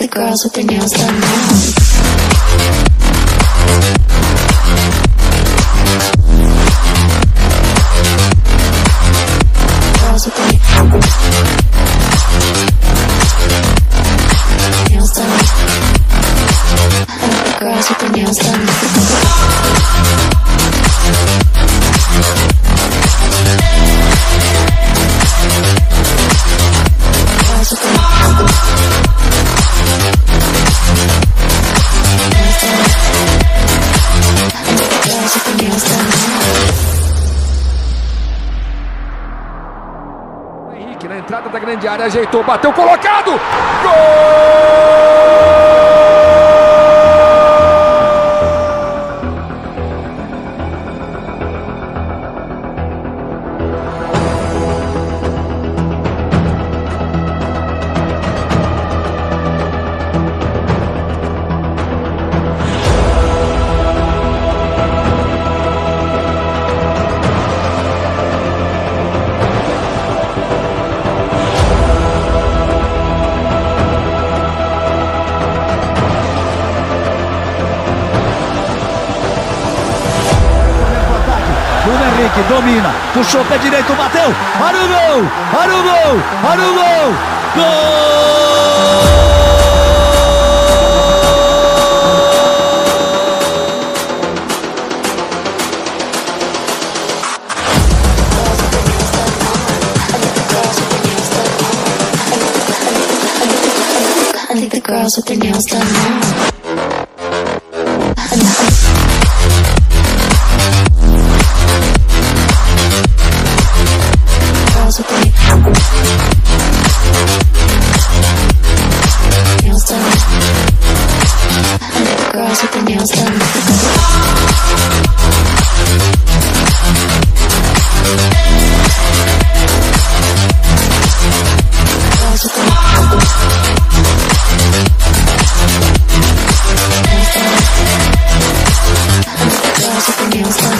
the girls with their nails done now. Girls with their nails done. I like the girls with their nails done. Girls with their nails done. Henrique na entrada da grande área, ajeitou, bateu, colocado! Gol! Henrique domina, puxou o pé direito, bateu, olha o gol, olha o gol, olha o gol, I think the girls with their nails done now. Girls with their nails done. I like the girls with their nails done. Girls with their nails done.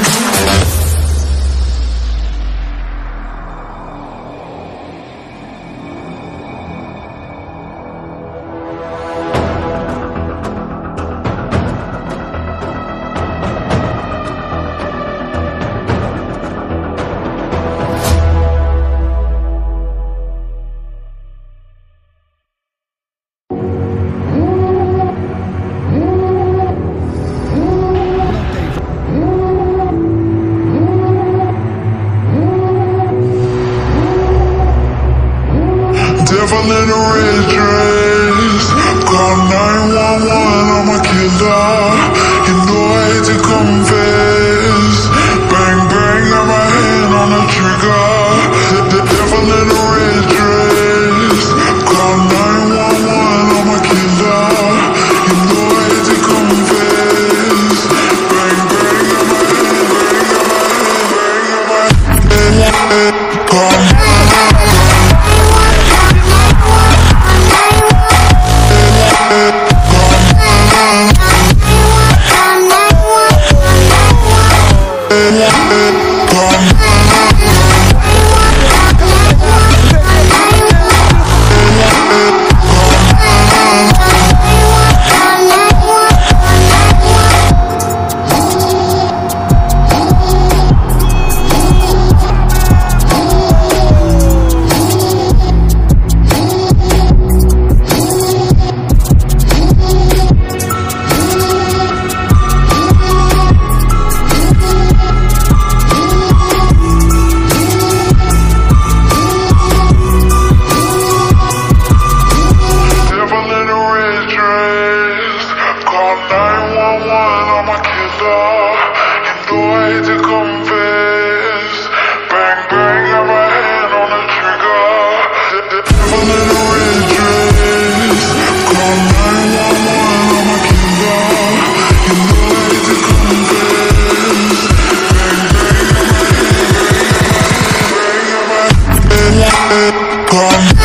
Devil in a red dress, call 911, I'm a killer. You know I hate to confess. Bang bang, got my hand on the trigger. The devil in a red dress, call 911, I'm a killer. You know I hate to confess. Bang bang, got my hand, call come